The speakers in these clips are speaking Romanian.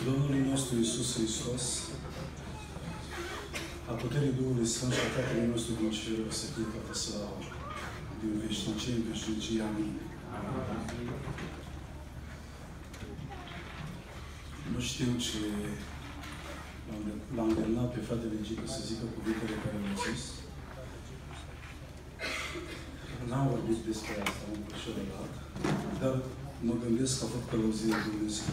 Domnului nostru Iisus Hristos, a puterii Duhului Sfânt și a Tatălui nostru din cer, să fie toată slavă, din veșnicie în veșnicie. Amin. Nu știu ce l-a îndemnat pe fratele Gică să zică cuvintele care le-a zis. N-am vorbit despre asta un pe celălalt, dar mă gândesc că a făcut călăuzirea Dumnezeu.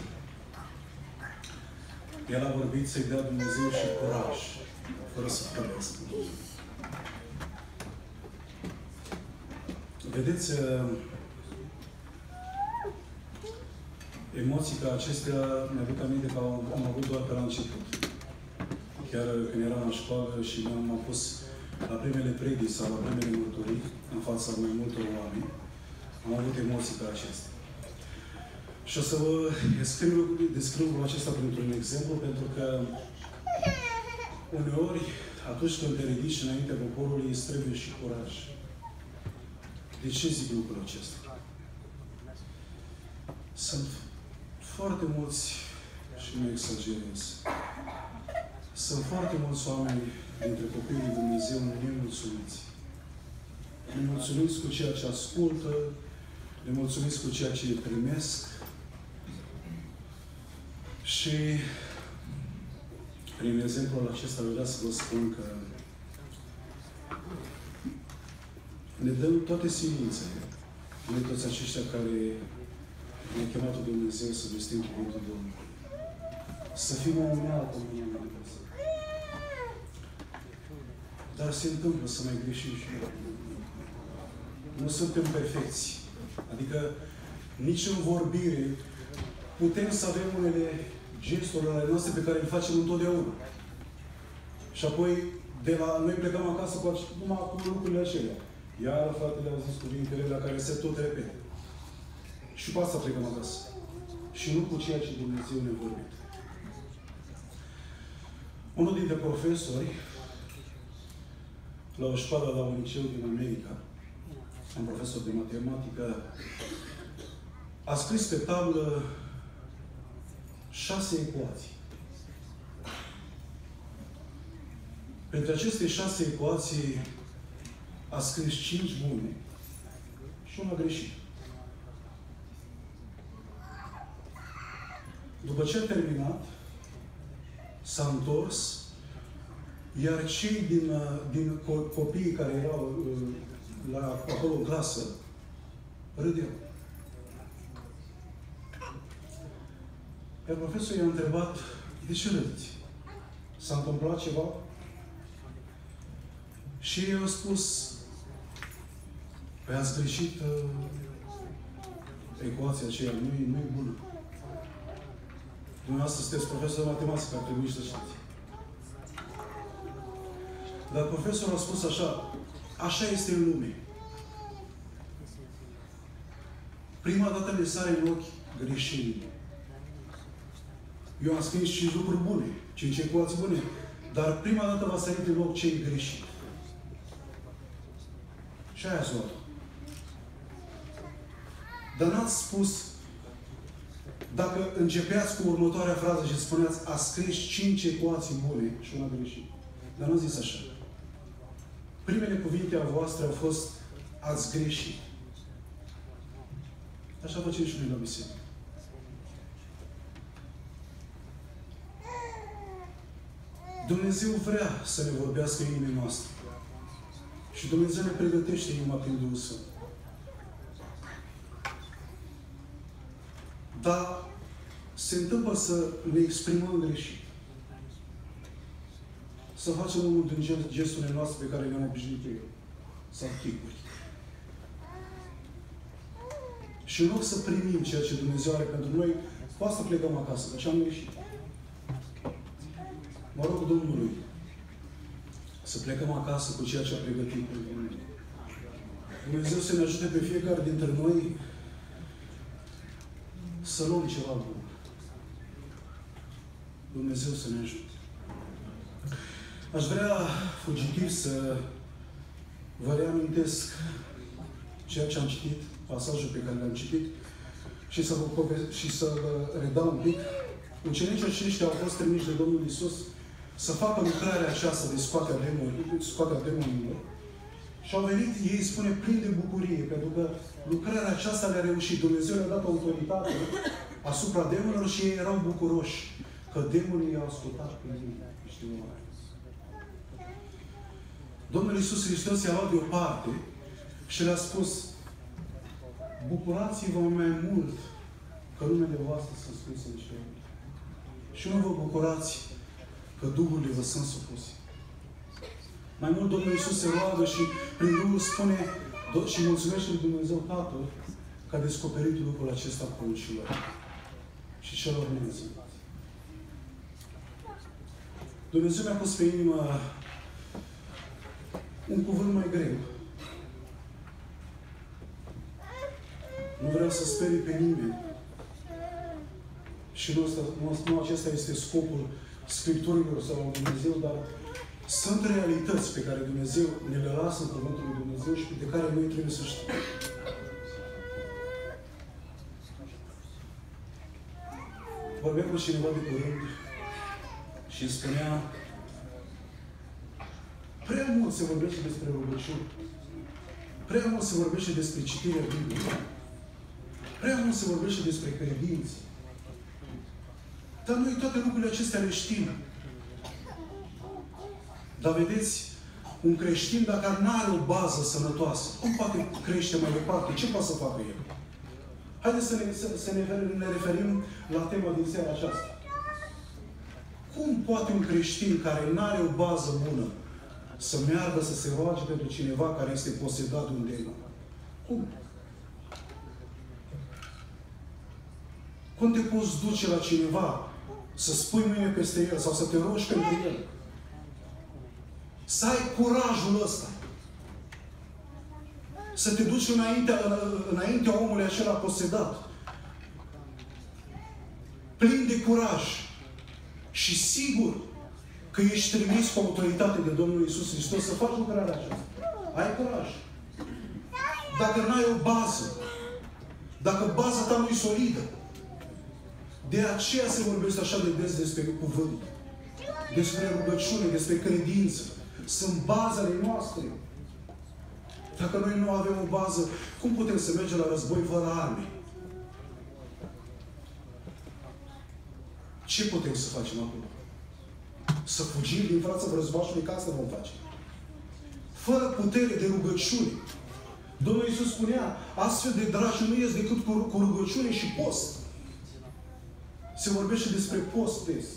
El a vorbit să-i dea Dumnezeu și curaj, fără să părăscă. Vedeți, emoții ca acestea mi-aduc aminte că am avut doar pe la început. Chiar când eram la școală și m-am pus la primele predii sau la primele mărturii, în fața mai multor oameni, am avut emoții ca acestea. Și o să vă descriu lucrul acesta printr-un exemplu, pentru că uneori, atunci când te ridici înaintea poporului, îți trebuie și curaj. De ce zic lucrul acesta? Sunt foarte mulți, și nu exagerez, sunt foarte mulți oameni dintre copiii lui Dumnezeu nemulțumiți. Nemulțumiți cu ceea ce ascultă, nemulțumiți cu ceea ce primesc. Și prin exemplul acesta vreau să vă spun că ne dăm toate silințele, noi toți aceștia care ne-a chemat Dumnezeu să vestim cuvântul Domnului. Să fim o unealtă în numele Dumnezeu. Dar se întâmplă să mai greșim și noi. Nu suntem perfecți. Adică nici în vorbire putem să avem unele gesturi ale noastre pe care le facem întotdeauna. Și apoi, de la noi plecăm acasă numai cu lucrurile acelea. Iar fratele au zis cuvintele la care se tot repete. Și cu asta plecăm acasă. Și nu cu ceea ce Dumnezeu ne-a vorbit. Unul dintre profesori, la o școală la un liceu din America, un profesor de matematică, a scris pe tablă 6 ecuații. Pentru aceste 6 ecuații a scris 5 bune și una greșită. După ce a terminat, s-a întors, iar cei din copiii care erau acolo în clasă râdeau. Iar profesorul i-a întrebat, de ce râdeți? S-a întâmplat ceva? Și ei au spus, păi ați greșit ecuația aceea, nu e bună. Dumneavoastră sunteți profesor de matematică, ar trebui să știți. Dar profesorul a spus așa este în lume. Prima dată ne sare în ochi greșelile. Eu am scris 5 lucruri bune, 5 ecuații bune, dar prima dată v-a sărit în loc ce-i greșit. Și aia ați luat. Dar n-ați spus, dacă începeați cu următoarea frază și spuneați, a scris 5 ecuații bune și una greșit. Dar n-ați zis așa. Primele cuvinte a voastre au fost, ați greșit. Așa facem și noi la biserică. Dumnezeu vrea să ne vorbească inimii noastre. Și Dumnezeu ne pregătește inima prin Duhul Sfânt. Dar se întâmplă să ne exprimăm greșit. Să facem unul din gesturile noastre pe care le-am obișnuit eu. Sau chipuri. Și în loc să primim ceea ce Dumnezeu are pentru noi, cu asta plecăm acasă, că am greșit. Mă rog Domnului să plecăm acasă cu ceea ce a pregătit pentru noi. Dumnezeu să ne ajute pe fiecare dintre noi să luăm ceva bun. Dumnezeu să ne ajute. Aș vrea fugitiv să vă reamintesc ceea ce am citit, pasajul pe care l-am citit, și să vă redau un pic ucenicii aceștia au fost trimiși de Domnul Iisus să facă lucrarea aceasta de scoatea demonilor. Și au venit, ei spune, plini de bucurie, pentru că lucrarea aceasta le-a reușit. Dumnezeu le-a dat autoritate asupra demonilor și ei erau bucuroși că demonii i-au ascultat pe ei. Domnul Iisus Hristos i-a luat deoparte și le-a spus: bucurați-vă mai mult că numele voastre sunt scrise în cer. Și nu vă bucurați că duhurile vă sunt supuse. Mai mult Domnul Iisus se roagă și prin Duhul spune și mulțumește lui Dumnezeu Tatăl că a descoperit lucrul acesta pruncilor și celor neînțelepți. Dumnezeu mi-a pus pe inimă un cuvânt mai greu. Nu vreau să sperii pe nimeni. Și nu acesta este scopul Scripturilor sau al Dumnezeu, dar sunt realități pe care Dumnezeu ne le lasă în Cuvântul lui Dumnezeu și pe care noi trebuie să știm. Vorbeam cu cineva de curând și îmi spunea: prea mult se vorbește despre rugăciuni. Prea mult se vorbește despre citirea Bibliei. Prea mult se vorbește despre credință. Dar noi toate lucrurile acestea le știm. Dar vedeți, un creștin, dacă nu are o bază sănătoasă, cum poate crește mai departe? Ce poate să facă el? Haideți să ne referim la tema din seara aceasta. Cum poate un creștin care nu are o bază bună să meargă să se roage pentru cineva care este posedat de un demon? Cum? Cum te poți duce la cineva să spui mâine peste el sau să te rogi pentru el? Să ai curajul ăsta. Să te duci înaintea omului acela posedat. Plin de curaj. Și sigur că ești trimis cu autoritate de Domnul Iisus Hristos să faci lucrarea aceasta. Ai curaj. Dacă n-ai o bază, dacă baza ta nu e solidă, de aceea se vorbește așa de des despre cuvânt, despre rugăciune, despre credință. Sunt bazele noastre. Dacă noi nu avem o bază, cum putem să mergem la război fără arme? Ce putem să facem acum? Să fugim din fața războiului, ca asta vom face. Fără putere de rugăciune. Domnul Iisus spunea, astfel de dragi nu ies decât cu rugăciune și post. Se vorbește despre post des.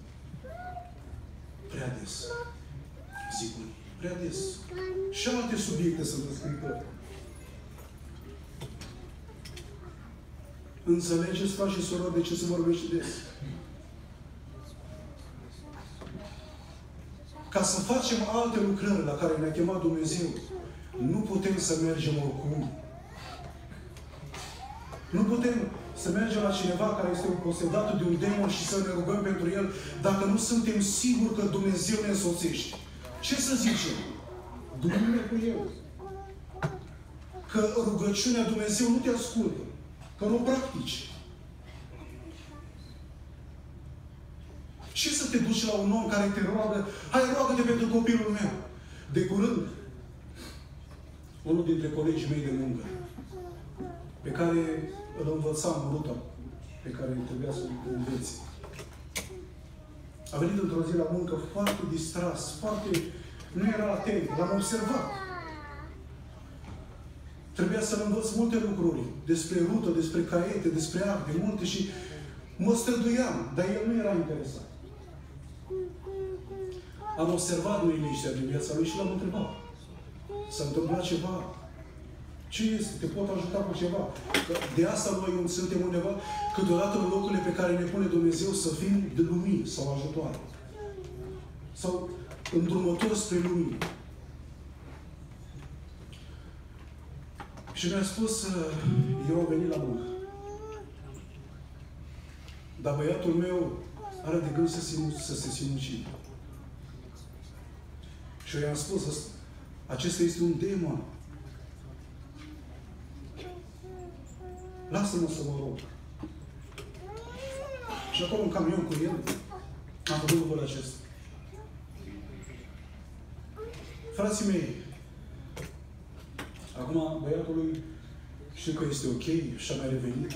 Prea des. Zic unii, prea des. Și alte subiecte sunt în Scriptură. Înțelegeți, frați și surori, de ce se vorbește des? Ca să facem alte lucrări la care ne-a chemat Dumnezeu, nu putem să mergem oricum. Nu putem să mergem la cineva care este posedat de un demon și să ne rugăm pentru el dacă nu suntem siguri că Dumnezeu ne însoțește. Ce să zicem? Du-mine cu el. Că rugăciunea Dumnezeu nu te ascultă. Că nu o practici. Ce să te duci la un om care te roagă? Hai, roagă-te pentru copilul meu. De curând, unul dintre colegii mei de muncă, pe care îl învățam ruta pe care îi trebuia să îl înveți, a venit într-o zi la muncă foarte distras, foarte... Nu era atent, l-am observat. Trebuia să-l învăț multe lucruri despre rută, despre caiete, despre acte, multe și mă străduiam, dar el nu era interesat. Am observat neliniștea din viața lui și l-am întrebat. S-a întâmplat ceva? Ce este? Te pot ajuta cu ceva? Că de asta noi suntem undeva câteodată în locurile pe care ne pune Dumnezeu să fim de lumină sau ajutoare. Sau îndrumători spre lumină. Și mi-a spus, eu am venit la muncă. Dar băiatul meu are de gând să se sinucidă. Și eu i-am spus, acesta este un demon. Lasă-mă să mă rog. Și acolo în camion cu el am făcut lucrul acesta. Frații mei, acum băiatului știu că este ok și a mai revenit.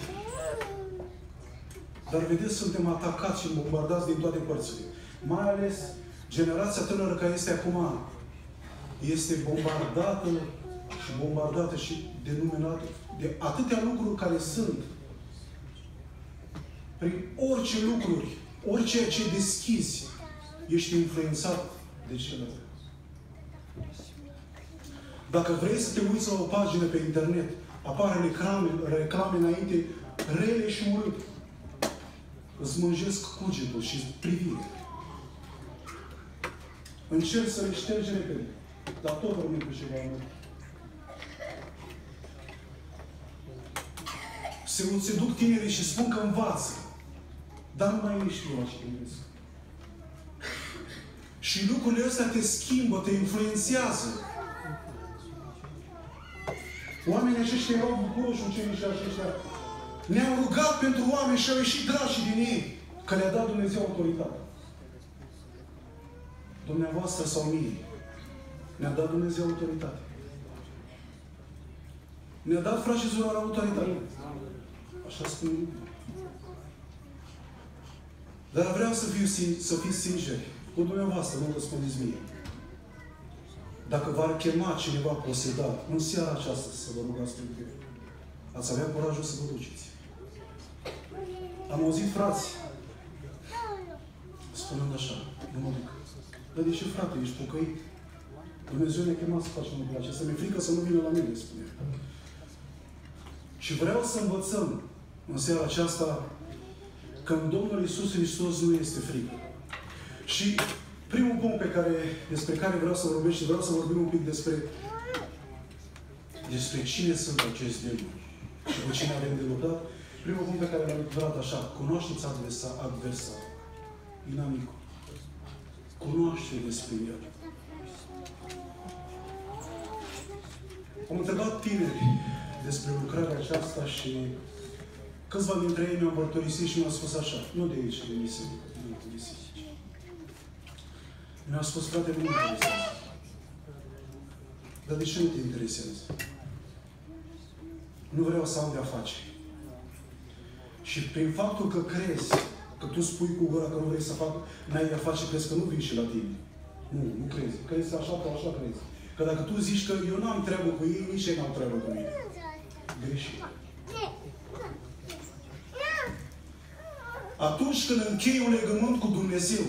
Dar vedeți, suntem atacați și bombardați din toate părțile. Mai ales generația tânără care este acum este bombardată și denuminată de atâtea lucruri care sunt. Prin orice lucruri, orice ce deschizi, ești influențat de celălalt. Dacă vrei să te uiți la o pagină pe internet, apare reclame înainte, rele și urâte. Îți mânjesc cugetul și privirea. Încerc să le ștergi repede. Dar tot rămân cu ceva mult. Se duc tinerii și spun că învață. Dar nu mai ei știu ce gândesc. Și lucrurile astea te schimbă, te influențează. Oamenii aceștia erau bucuroși, ucenicii aceștia. Ne-au rugat pentru oameni și au ieșit dragi din ei, că le-a dat Dumnezeu autoritate. Dumneavoastră sau mie, ne-a dat Dumnezeu autoritate. Ne-a dat, frate și surori, autoritate. Așa spune. Dar vreau să fiți sinceri cu dumneavoastră, nu răspundeți mie. Dacă v-ar chema cineva posedat, în seara aceasta să vă rugați pentru el, ați avea curajul să vă duceți. Am auzit frați spunând așa, nu mă duc. Dar de ce, frate, ești pocăit? Dumnezeu ne-a chemat să facem lucrul acesta. Mi-e frică să nu vină la mine, spune. Și vreau să învățăm în seara aceasta că în Domnul Iisus Hristos nu este frică. Și primul punct despre care vreau să vorbesc și vreau să vorbim un pic despre cine sunt acești demoni și cu cine avem de luptat. Primul punct pe care l-am lucrat așa, cunoașteți adversar, inamicul. Cunoaște despre el. Am întrebat tineri despre lucrarea aceasta și câțiva dintre ei mi-au mărturisit și mi-au spus așa, nu de aici, de biserică, nu de biserică. Mi-au spus, frate, nu mă interesează. Dar de ce nu te interesează? Nu vreau să am de-a face. Și prin faptul că crezi, că tu spui cu gura că nu vrei să fac, n-ai de-a face, crezi că nu vin și la tine. Nu crezi. Crezi așa, tu așa crezi. Că dacă tu zici că eu n-am treabă cu ei, nici ei n-au treabă cu mine. Greșit. Atunci când închei un legământ cu Dumnezeu,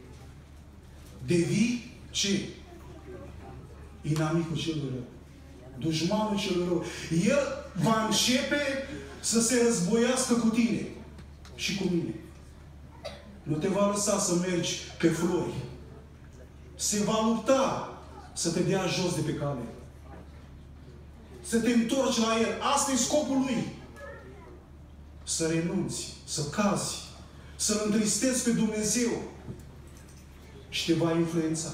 devii ce? Inamicul celui rău. Dușmanul celui rău. El va începe să se războiască cu tine și cu mine. Nu te va lăsa să mergi pe flori. Se va lupta să te dea jos de pe cale. Să te întorci la el. Asta e scopul lui. Să renunți, să cazi, să-L întristezi pe Dumnezeu și te va influența.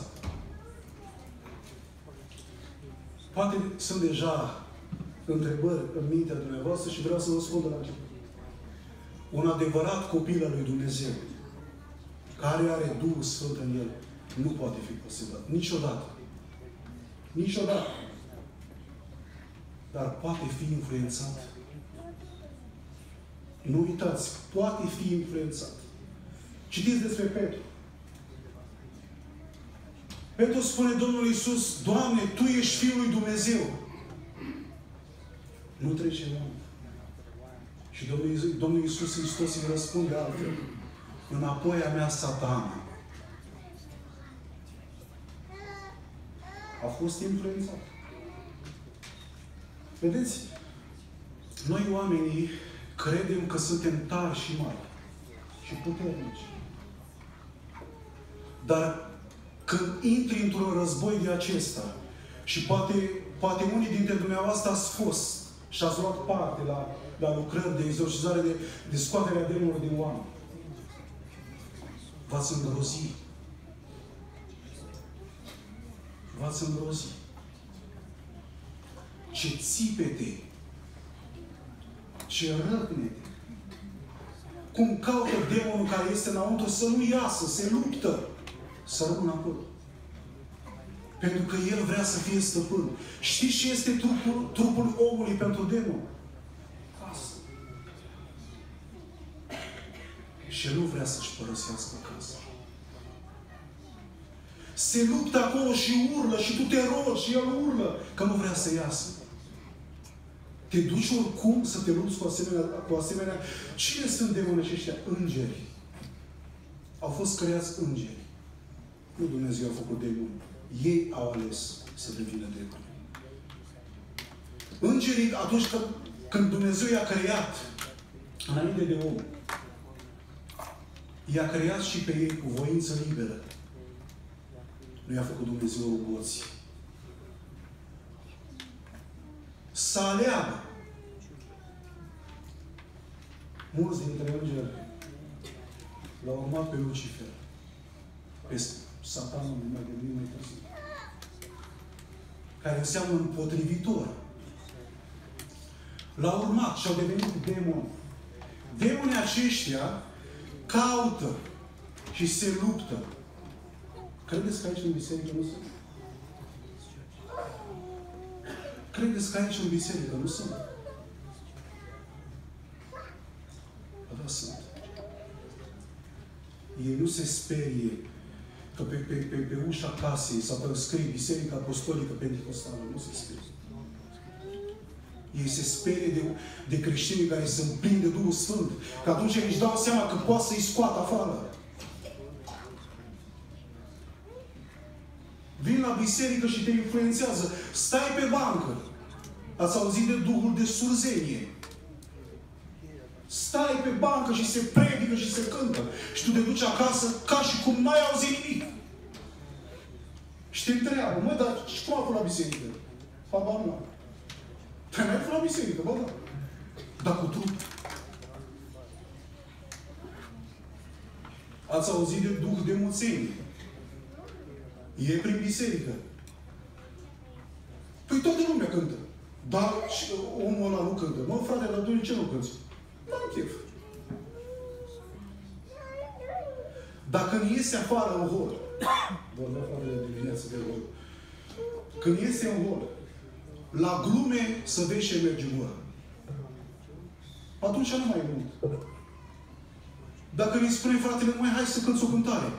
Poate sunt deja întrebări în mintea dumneavoastră și vreau să vă spun de la început. Un adevărat copil al lui Dumnezeu, care are Duhul Sfânt în el, nu poate fi posedat. Niciodată. Niciodată. Dar poate fi influențat. Nu uitați, poate fi influențat. Citiți despre Petru. Petru spune Domnul Iisus, Doamne, Tu ești Fiul lui Dumnezeu. Nu trece mult. Și Domnul Iisus Hristos îi răspunde altfel. Înapoi a mea, Satana. A fost influențat. Vedeți? Noi oamenii credem că suntem tari și mari și puternici. Dar când intri într-un război de acesta și poate unii dintre dumneavoastră ați fost și ați luat parte la lucrări de exorcizare, de scoaterea demonilor din oameni, v-ați îngrozi. V-ați îngrozi. Ce țipete, ce răpnete, cum caută demonul care este înăuntru să nu iasă, se luptă, să rămână acolo. Pentru că el vrea să fie stăpân. Știți ce este trupul omului pentru demon? Casă. Și el nu vrea să-și părăsească casa. Se luptă acolo și urlă și tu te rogi și el urlă că nu vrea să iasă. Te duci oricum să te lupți cu asemenea. Cine sunt demonii aceștia? Îngeri. Au fost creați îngeri. Nu Dumnezeu a făcut demoni. Ei au ales să devină demoni. Îngerii, atunci când Dumnezeu i-a creat, înainte de om, i-a creat și pe ei cu voință liberă. Nu i-a făcut Dumnezeu roboți. Să aleagă. Mulți dintre îngeri l-au urmat pe Lucifer. Pe Satanul, mai devreme, mai târziu. Care înseamnă împotrivitor. L-au urmat și au devenit demoni. Demonii aceștia caută și se luptă. Credeți că aici în biserică nu sunt? Credeți că aici în biserică nu sunt? Da, sunt. Ei nu se sperie că pe ușa casei sau pe scrie Biserica Apostolică Pentecostală. Nu se sperie. Ei se sperie de creștinii care sunt plini de Duhul Sfânt. Că atunci își dau seama că poate să-i scoată afară. Vin la biserică și te influențează. Stai pe bancă. Ați auzit de duhul de surzenie. Stai pe bancă și se predică și se cântă. Și tu te duci acasă ca și cum n-ai auzit nimic. Și te întreabă, mă, dar cum a fost la biserică? Habar nu. Te n-ai fost la biserică, bă, da. Dar cu trup. Ați auzit de duh de muțenie. E prin biserică. Păi toată lumea cântă. Dar omul ăla nu cântă. Mă, frate, dar tu de ce nu cânti? N-am chef. Dacă îmi iese afară în hol, vorbim afară de dimineață de hol, când iese în hol, la glume să vezi ce merge gura. Atunci nu mai e mult. Dacă îi spune fratele, măi, hai să cânți o cântare.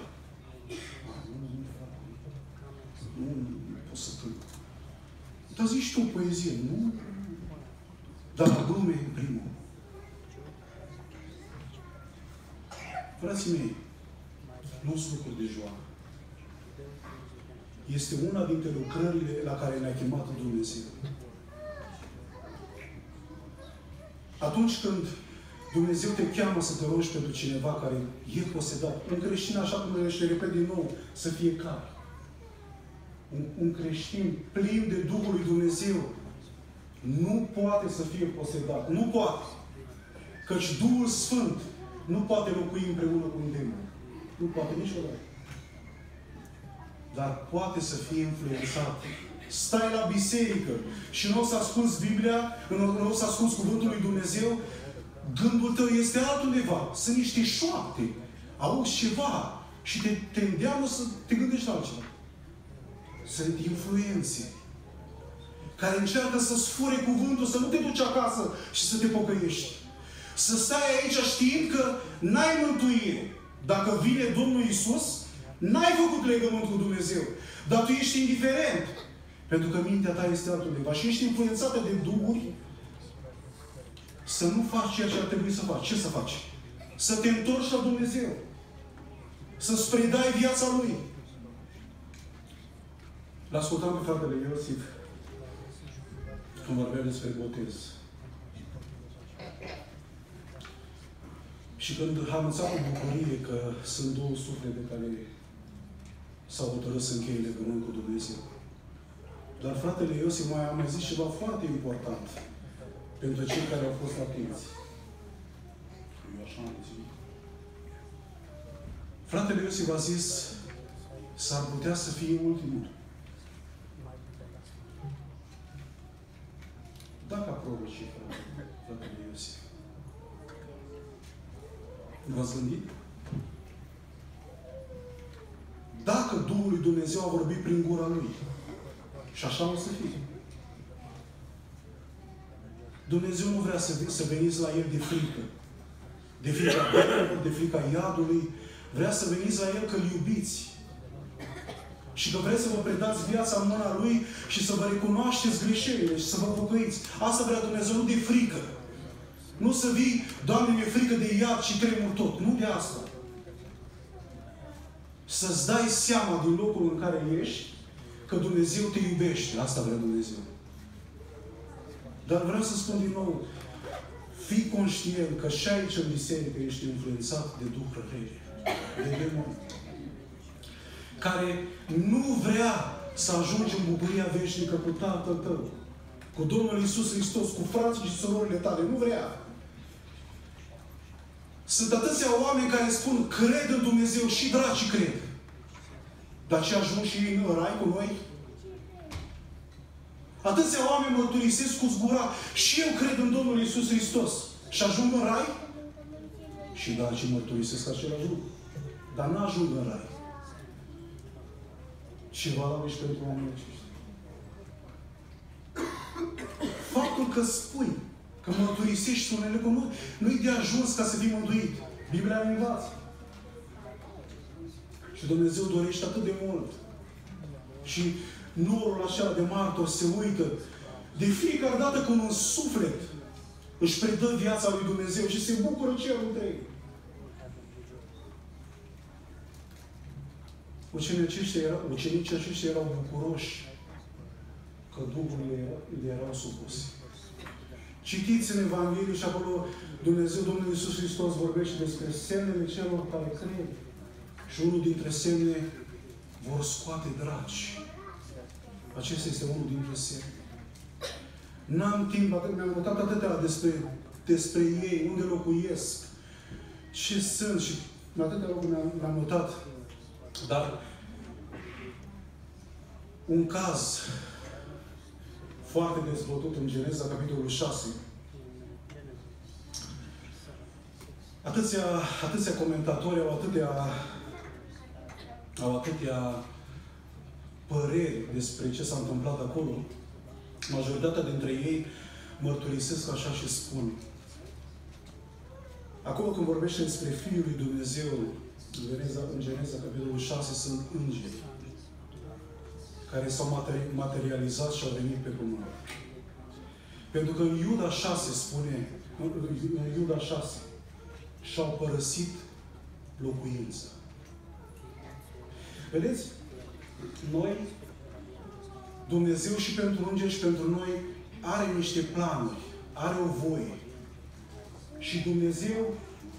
Nu pot să cânt. Dar zici tu o poezie, nu? Dar la glume e primul. Frații mei, nu sunt lucruri de joacă. Este una dintre lucrările la care ne-a chemat Dumnezeu. Atunci când Dumnezeu te cheamă să te rogi pentru cineva care e posedat, un creștin, așa cum le repet din nou, să fie clar. Un creștin plin de Duhul lui Dumnezeu nu poate să fie posedat. Nu poate. Căci Duhul Sfânt nu poate locui împreună cu un demon. Nu poate niciodată. Dar poate să fie influențat. Stai la biserică și nu o să asculți Biblia, nu o să asculți Cuvântul lui Dumnezeu, gândul tău este altundeva. Sunt niște șoapte. Auzi ceva și te îndeamnă să te gândești la altceva. Sunt influențe care încearcă să-ți fure cuvântul, să nu te duci acasă și să te pocăiești. Să stai aici știind că n-ai mântuire. Dacă vine Domnul Iisus, n-ai făcut legământ cu Dumnezeu. Dar tu ești indiferent. Pentru că mintea ta este altundeva și ești influențată de duhuri să nu faci ceea ce ar trebui să faci. Ce să faci? Să te întorci la Dumnezeu. Să-ți predai viața Lui. L-ascultam pe fratele Iosif când vorbea despre botez. Și când am anunțat cu bucurie că sunt două suflete care s-au hotărât să încheie legământ cu Dumnezeu. Dar fratele Iosif mai a zis ceva foarte important pentru cei care au fost atenți. Eu așa am zis. Fratele Iosif a zis, s-ar putea să fie ultimul. Dacă aprobă și fratele Iosif. V-ați gândit? Dacă Duhul lui Dumnezeu a vorbit prin gura Lui, și așa o să fie. Dumnezeu nu vrea să veniți la El de frică. De frica Domnului, de frica iadului. Vrea să veniți la El că îl iubiți. Și că vreți să vă predați viața în mâna Lui și să vă recunoașteți greșelile și să vă pocăiți. Asta vrea Dumnezeu, nu de frică. Nu să vii, Doamne, mi-e frică de iad și tremur tot. Nu de asta. Să-ți dai seama din locul în care ești că Dumnezeu te iubește. Asta vrea Dumnezeu. Dar vreau să spun din nou, fii conștient că și aici în biserică ești influențat de duhuri rele, de demoni, care nu vrea să ajungi în bucuria veșnică cu Tatăl tău, cu Domnul Iisus Hristos, cu frații și surorile tale. Nu vrea. Sunt atâția oameni care spun, cred în Dumnezeu, și dracii cred. Dar ce ajung și ei în rai cu noi? Atâția oameni mărturisesc cu zgura, și eu cred în Domnul Iisus Hristos. Și ajung în rai? Și dracii mărturisesc același lucru. Dar nu ajung în rai. Și valabil și pentru oamenii aceștia. Faptul că spui, că mărturisești sunele, că nu-i de ajuns ca să fii mântuit. Biblia ne învață. Și Dumnezeu dorește atât de mult. Și norul așa de martor se uită. De fiecare dată când un suflet își predă viața lui Dumnezeu și se bucură cerul întreg. Ucenicii aceștia erau bucuroși că Duhurile le erau supuse. Citiți în Evanghelie și acolo Domnul Iisus Hristos vorbește despre semnele celor care cred. Și unul dintre semne vor scoate draci. Acesta este unul dintre semne. N-am timp, mi-am notat atâtea despre ei, unde locuiesc, ce sunt și atâtea lucruri mi-am notat. Dar un caz foarte dezbătut în Geneza, capitolul 6. Atâția comentatori au atâtea păreri despre ce s-a întâmplat acolo. Majoritatea dintre ei mărturisesc așa și spun. Acolo când vorbește despre Fiul lui Dumnezeu, în Geneza, capitolul 6, sunt îngeri care s-au materializat și au venit pe pământ. Pentru că în Iuda 6 spune, în Iuda 6, și-au părăsit locuința. Vedeți? Noi, Dumnezeu și pentru îngeri și pentru noi, are niște planuri, are o voie. Și Dumnezeu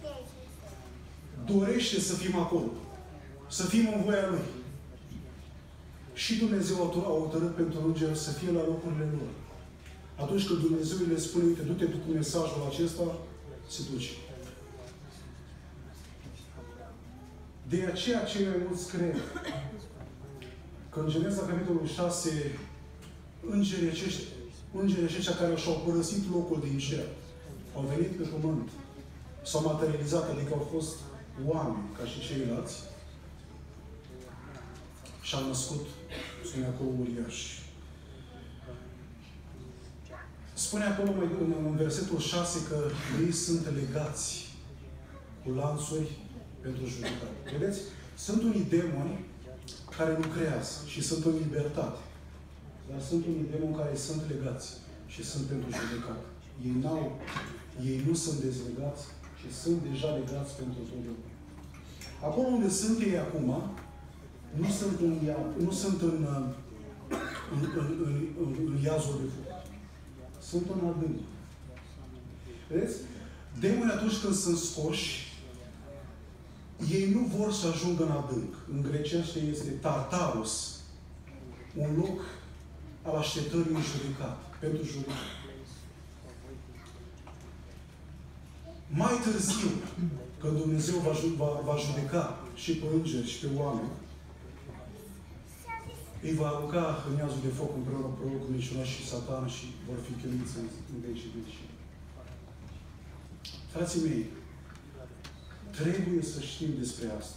dorește să fim acolo. Să fim în voia Lui. Și Dumnezeu a hotărât pentru îngeri să fie la locurile lor. Atunci când Dumnezeu le spune, uite, du-te cu mesajul acesta, se duce. De aceea cei mai mulți cred că în Geneza, capitolul 6, îngerii aceștia care și-au părăsit locul din cer, au venit pe pământ, s-au materializat, adică au fost oameni, ca și ceilalți, și au născut, spune acolo, uriași. Spune acolo în versetul 6 că ei sunt legați cu lanțuri pentru judecare. Vedeți? Sunt unii demoni care lucrează și sunt în libertate. Dar sunt unii demoni care sunt legați și sunt pentru judecată. Ei nu sunt dezlegați, ci sunt deja legați pentru totdeauna. Acolo unde sunt ei acum, nu sunt în iazul de foc. Sunt în adânc. Vedeți? Demonii atunci când sunt scoși, ei nu vor să ajungă în adânc. În grecește este Tartarus, un loc al așteptării în judecat, pentru judecat. Mai târziu, când Dumnezeu va judeca și pe îngeri și pe oameni, îi va arunca în iazul de foc împreună cu prorocul minciunos și Satan și vor fi chinuiți în veci și veci. Frații mei, trebuie să știm despre asta.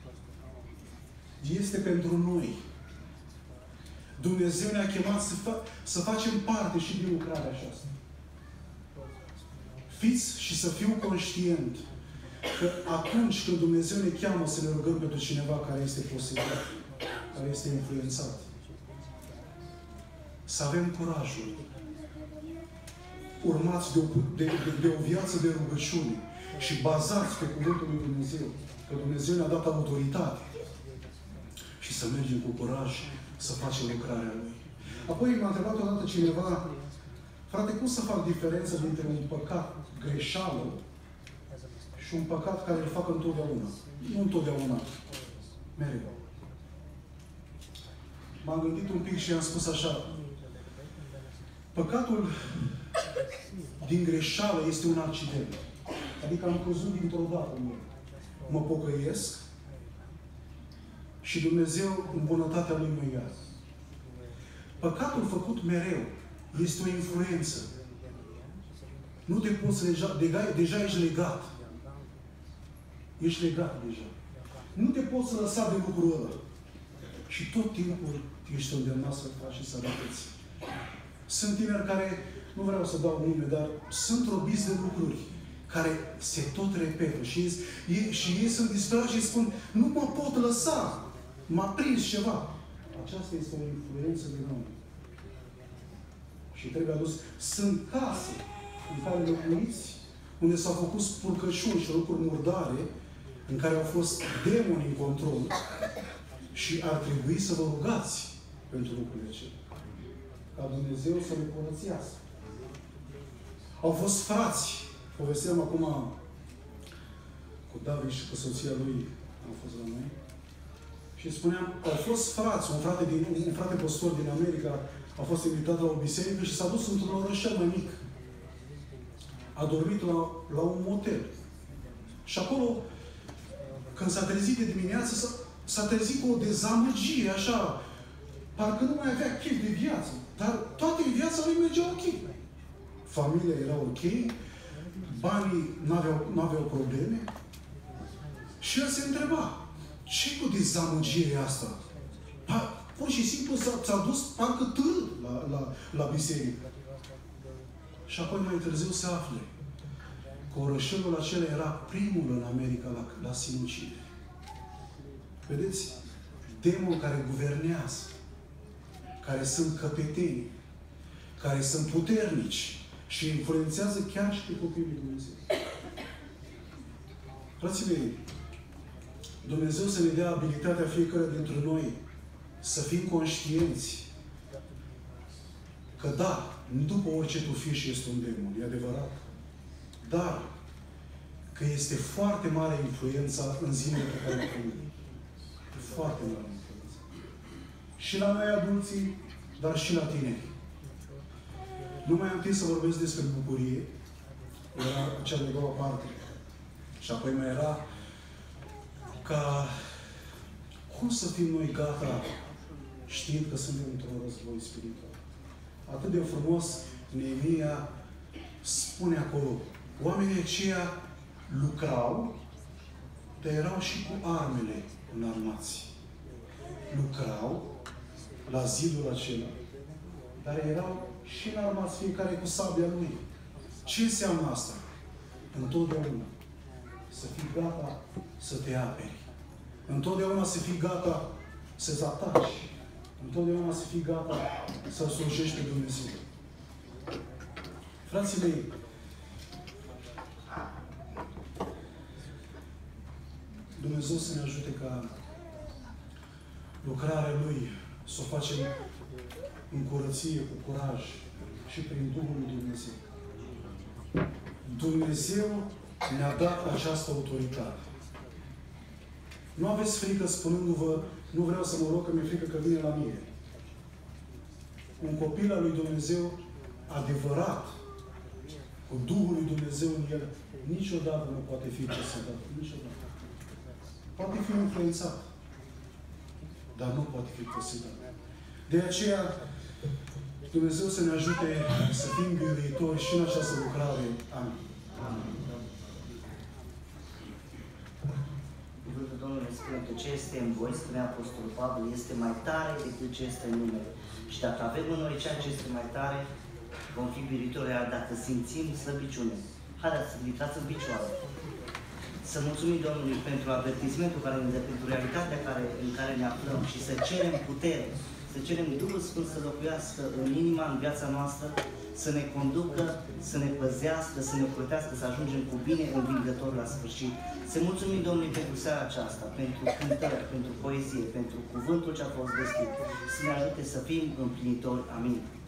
Este pentru noi. Dumnezeu ne-a chemat să facem parte și din lucrarea aceasta. Fiți și să fiu conștient că atunci când Dumnezeu ne cheamă să ne rugăm pentru cineva care este posedit, care este influențat, să avem curajul, urmați de o viață de rugăciune și bazați pe Cuvântul lui Dumnezeu, că Dumnezeu ne-a dat autoritate, și să mergem cu curaj să facem lucrarea Lui. Apoi m-a întrebat odată cineva, frate, cum să fac diferența dintre un păcat greșeală și un păcat care îl fac întotdeauna? Nu întotdeauna, mereu. M-am gândit un pic și am spus așa, păcatul din greșeală este un accident. Adică am căzut dintr-o dată. Mă pocăiesc și Dumnezeu, în bunătatea Lui, mă ia. Păcatul făcut mereu este o influență. Nu te poți deja ești legat. Ești legat deja. Nu te poți lăsa de lucrul ăla. Și tot timpul ești îndemnat să faci și să repeți. Sunt tineri care, nu vreau să dau nume, dar sunt robiți de lucruri care se tot repetă. Și ei sunt disperați și spun, nu mă pot lăsa. M-a prins ceva. Aceasta este o influență din om. Și trebuie adus. Sunt case în care locuiți, unde s-au făcut spurcăciuni și lucruri murdare, în care au fost demoni în control și ar trebui să vă rugați pentru lucrurile acelea. Ca Dumnezeu să le curățească. Au fost frați. Povesteam acum cu David și cu soția lui, au fost la noi. Și spuneam, au fost frați, un frate păstor din America a fost invitat la o biserică și s-a dus într-un orășel mai mic. A dormit la un motel. Și acolo, când s-a trezit de dimineață, s-a trezit cu o dezamăgire, așa, parcă nu mai avea chef de viață. Dar toate viața lui mergea ok. Familia era ok, banii n-aveau probleme. Și el se întreba, ce cu dezamăgirea asta? Pur și simplu s-a dus parcă târât la biserică. Și apoi mai târziu se afle că orășelul acela era primul în America la sinucidere. Vedeți? Demoni care guvernează, care sunt căpeteni, care sunt puternici și influențează chiar și pe copiii lui Dumnezeu. Frații mei, Dumnezeu să ne dea abilitatea fiecare dintre noi să fim conștienți că da, după orice tufiș este un demon, e adevărat. Dar că este foarte mare influența în zilele pe care le trăim. Foarte mare influență. Și la noi adulții, dar și la tineri. Nu mai am timp să vorbesc despre bucurie. Era cea de doua parte. Și apoi mai era ca cum să fim noi gata știind că suntem într-un război spiritual. Atât de frumos Neemia spune acolo, oamenii aceia lucrau, dar erau și cu armele înarmați. Lucrau la zidul acela, dar erau și înarmați fiecare cu sabia lui. Ce înseamnă asta? Întotdeauna să fii gata să te aperi. Întotdeauna să fii gata să-ți ataci. Întotdeauna să fii gata să slujești pe Dumnezeu. Frații mei, Dumnezeu să ne ajute ca lucrarea Lui să o facem în curăție, cu curaj și prin Duhul lui Dumnezeu. Dumnezeu ne-a dat această autoritate. Nu aveți frică spunându-vă, nu vreau să mă rog că mi-e frică că vine la mine. Un copil al lui Dumnezeu adevărat, cu Duhul lui Dumnezeu în el, niciodată nu poate fi posedat. Niciodată. Poate fi influențat, dar nu poate fi posedat. De aceea, Dumnezeu să ne ajute să fim biruitori și în această lucrare. Amin. Amin. cuvântul Domnului spune că ce este în voi, spunea Apostolul Pavel, este mai tare decât ce este în lume. Și dacă avem în noi ceea ce este mai tare, vom fi biritori, iar dacă simțim slăbiciune, haideți să ridicați în picioare. Să mulțumim Domnului pentru avertismentul care ne dă, pentru realitatea în care ne aflăm și să cerem putere, să cerem Duhul Sfânt să locuiască în inima, în viața noastră, să ne conducă, să ne păzească, să ne plătească, să ajungem cu bine învingător la sfârșit. Să mulțumim Domnului pentru seara aceasta, pentru cântări, pentru poezie, pentru cuvântul ce a fost deschis. Să ne ajute să fim împlinitori. Amin.